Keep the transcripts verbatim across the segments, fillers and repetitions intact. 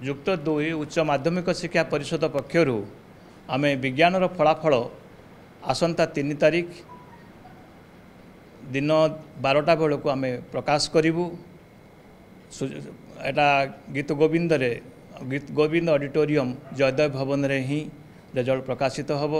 युक्त दुई उच्च माध्यमिक शिक्षा परिषद पक्षर आम विज्ञान फलाफल आसंता तीन तारीख दिन बारटा बेलू आम प्रकाश करूँ। एटा गीत गोविंद रे गीत गोविंद ऑडिटोरियम जयदेव भवन रे ही रिजल्ट प्रकाशित होब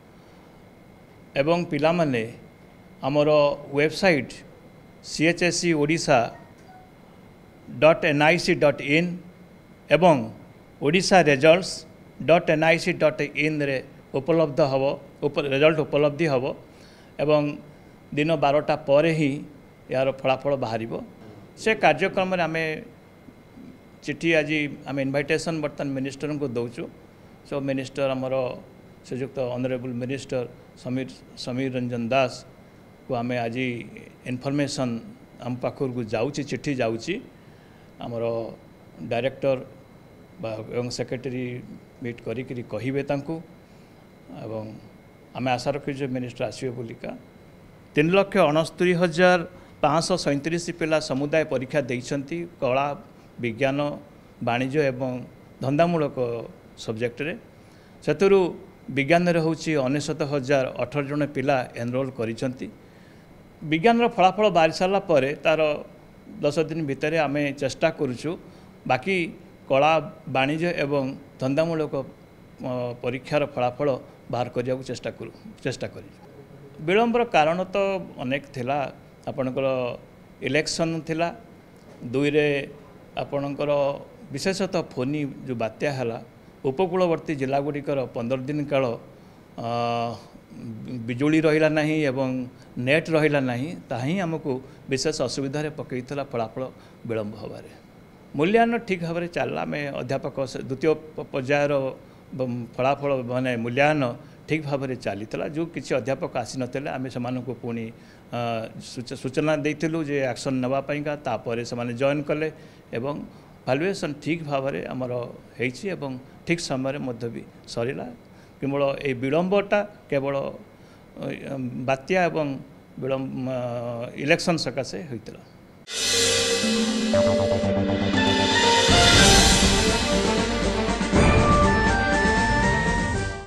एवं पिला माने आमर website C H S E Odisha dot N I C dot in एवं Odisha results dot N I C dot in रे उपलब्ध हब उप रिजल्ट उपलब्धि हब एवं दिन बारटा पर ही यार फलाफल बाहर से कार्यक्रम आम चिठी आज आम इनविटेशन बर्तमान मिनिस्टर को दौचु। सो मिनिस्टर आमर श्रीजुक्त ऑनरेबल मिनिस्टर समीर समीर रंजन दास को आम आज इनफॉरमेशन आम पाखर को जाऊँगी चिठी जाऊँगी आमर डायरेक्टर एवं सेक्रेटरी मीट करी कहिबे तांकु एवं आम आशा रखी मिनिस्टर आसवे बोलिका तीन लक्ष अणस्तरी हजार पाँच सैंतीस पिला समुदाय परीक्षा देइछंती कला विज्ञान वाणिज्य एवं धंदामूलक सब्जेक्ट रे सेतुरु विज्ञान रे होची अनेशत हजार अठर जन पिला एनरोल करिछंती। विज्ञान फलाफल बाहरी सारा पर तार दस दिन भितर आम चेष्टा करुचु बाकी कला वाणिज्य एवं धंदामूलक परीक्षार फलाफल बाहर करने को चेष्टा करूँ चेष्टा कर विलंबर कारण तो अनेक थिला आपणकर इलेक्शन थिला दुई रे आपणकर विशेषतः फोनी जो बात्या है उपकूलवर्ती जिला गुड़िकर पंदर दिन काल बिजुली रहिला नहीं एवं नेट रहिला नहीं ताही हमको विशेष असुविधा पकई फलाफल विलंब हबारे मूल्यांकन ठीक भाव में चलला आम अध्यापक द्वितीय पर्यायर फलाफल माने मूल्यांकन ठीक भाव में चली जो किसी अध्यापक आसी नथिले आम से पुणी सूचना देइथिलु जे एक्शन नवापाइका तापर से जॉइन कले एवं भैल्युएसन ठीक भाव में आमर होइछि एवं ठीक समय मध्य भी सरिला केवल ये विलंबटा केवल बात्या एवं विलंब इलेक्शन सकाशे होइतिला।